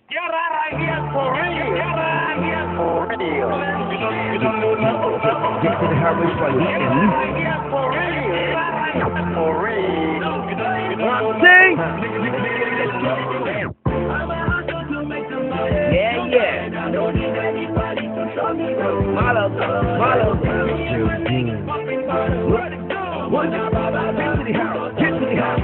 Gerrara here for real. Gerrara here for real. Get to the highway for you and me. Here for real. For real. Sing! Yeah, yeah. Malo. Get to the house.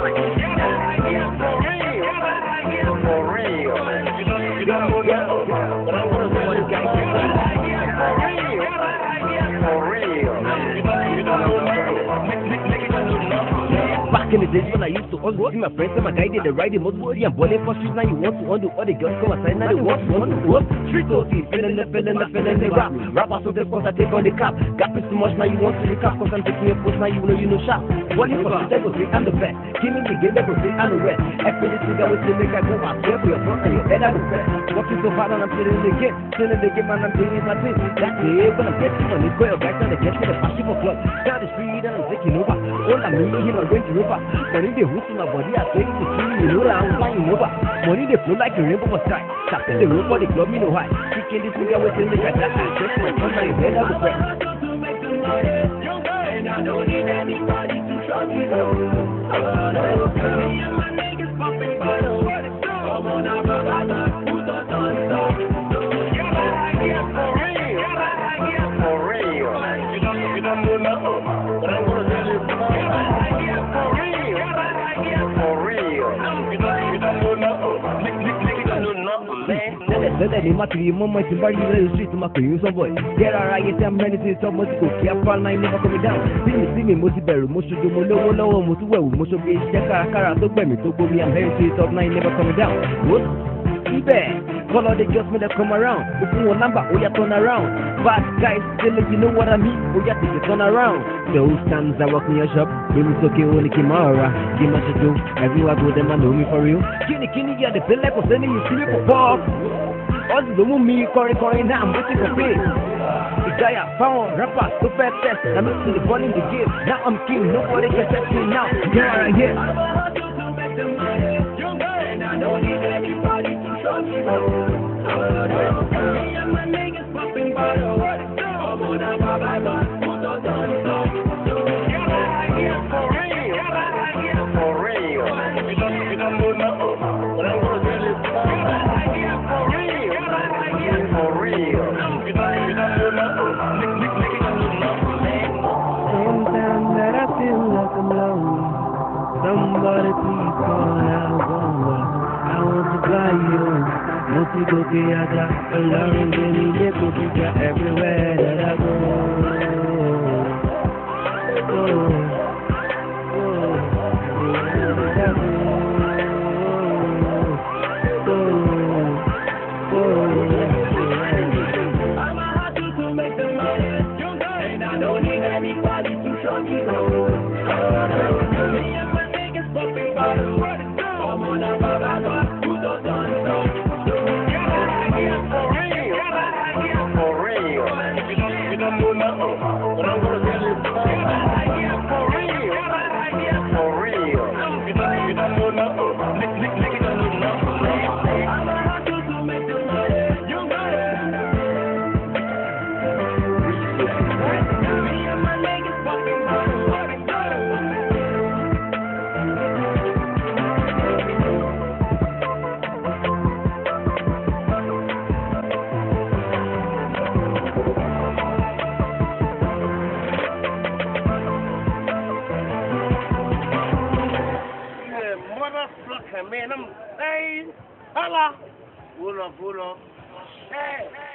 Back in the days when I used to hustle, see my friends and my guy did the riding most worry and balling for streets. Now you want to undo all the girls come aside. Now they want to work. Street OT, feeling the rap. Rappers of the course I take on the cap. Gap is too much, now you want to recap. Cause I'm taking a post, now you know sharp. Balling for streets, I go say I'm the best. Killing the game, I go say I'm the rest. Every single with the make I go out. Swear for your front and your head out the best. Working so hard and I'm still in the game. Still in the game and I'm doing my thing. That's it, when I'm getting money, go your guys and they get to the party for club. Down the street and I'm taking over. All I'm meeting him, I'm going to river. Money they hook to my body, I say to see you know that I'm flying over. Money they flow like a rainbow for sky. Tapping the rope for the club, me no high. Kicking this nigga with the nigga that I just my son like head out the breath. And I don't need anybody to show me the me and my niggas popping bottles. Come on now, brother, put us on top. Here for real. Here for real. You don't know nothing, but I'm gonna tell you. Here for real. Here for real. You don't know nothing. You don't know nothing, man. Let them matter the moment to bury the street to make you some boy. Gerrara, yes, I'm ready to talk about the careful nine never coming down. See me, most berry, most of the low, most well, most of the Gerrara, to me, to go me, I'm ready to talk nine never coming down. What? Follow the adjustment that come around. If you want number, oh yeah, turn around. Bad guys, still you know what I mean. Oh yeah, take it turn around. Those times I walk in your shop, give me okay, only Kimara. Give me to do. Everywhere I go, them I know me for real. Kini, yeah, they feel like I'm sending you to me for pop. All the me, Corey, now I'm waiting for pay. Isaiah, found rapper, so fast test. I'm mixing the ball in the game. Now I'm king, nobody can touch me now. Gerrara, yeah. I don't need anybody to show me the me and my niggas popping bottles. Come on now, bye, put us on top. Here for real. Here for real. You don't know nothing, but I'm gonna tell you. Here for real. Here for real. You don't know nothing. You don't know nothing, man. Sometimes that I feel like I'm lonely. Somebody please call out. I want to fly you. Want to go together. Learn really little bit everywhere that I go. I'm a hot to make the money. And I don't need anybody to show me the me and my niggas popping bottles. Come on now, bye, put us on top. Here for real. Here for real. You don't know nothing, but I'm gonna tell you. Here for real. Here for real. You don't know nothing. You don't know nothing, man. I'm a hot to make the money. You got it. Me and my niggas popping bottles. Motherfucker, man, I'm, hey, holla, pull up, hey.